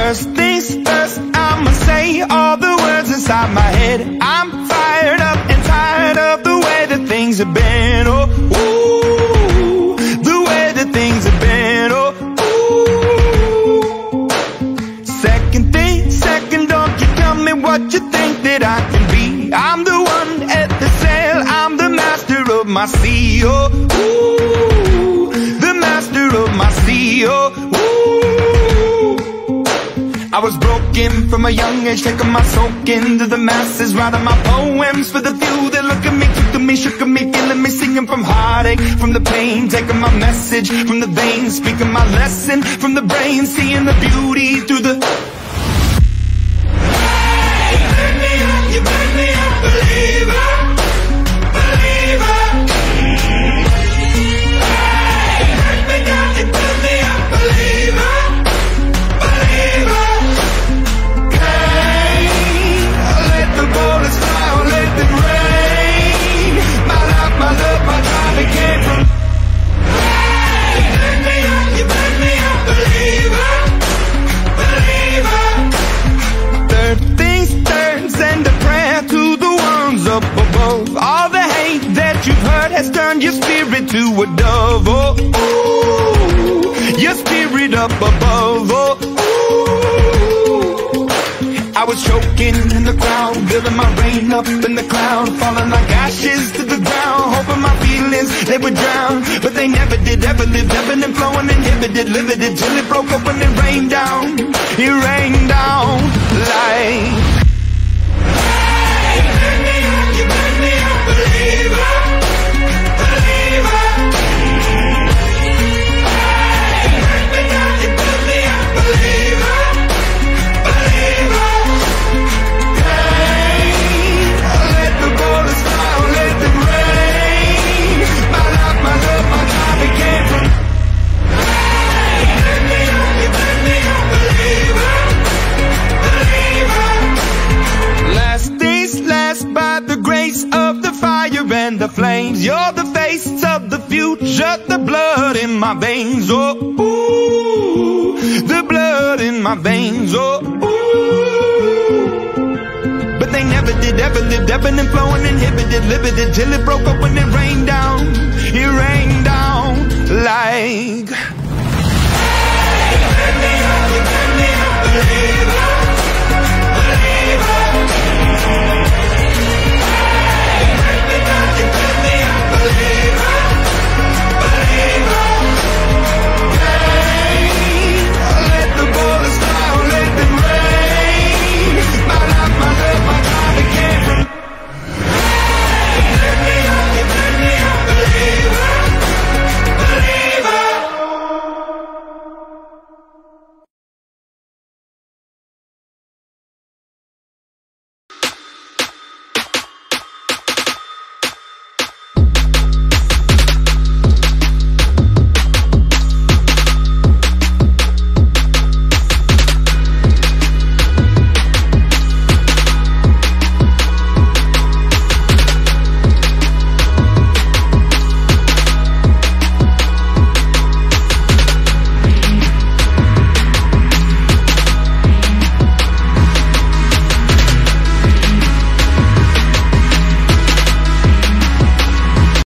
First things first, I'ma say all the words inside my head. I'm fired up and tired of the way that things have been. Oh, ooh, the way that things have been. Oh, ooh. Second, don't you tell me what you think that I can be. I'm the one at the sail, I'm the master of my sea. Oh, ooh, the master of my sea. Oh, ooh. I was broken from a young age, taking my soak into the masses, writing my poems for the few that look at me, took to me, shook at me, feeling me, singing from heartache, from the pain, taking my message from the veins, speaking my lesson from the brain, seeing the beauty through the... Hey, you burn me up, believer, believer. Hey, burn me down, you burn me up, believer. All the hate that you've heard has turned your spirit to a dove. Oh, ooh, your spirit up above. Oh, ooh. I was choking in the crowd, building my rain up in the cloud, falling like ashes to the ground, hoping my feelings, they would drown. But they never did, ever lived, ebbing and flowing, inhibited, limited, till it broke up when it rained down. It rained down like... Believer, believer. Hey, burn me down, you build me up, believer, believer. Hey, let the borders fly, let them rain. My life, my love, my time, it came from. Hey, burn me down, you build me up, believer, believer. Last days last by the grace of the fire and the flames. You're the face of the future, the blood in my veins. Oh, ooh, the blood in my veins. Oh, ooh. But they never did, ever lived, ebbing and flowing, inhibited, limited, till it broke up when it rained down. It rained down like...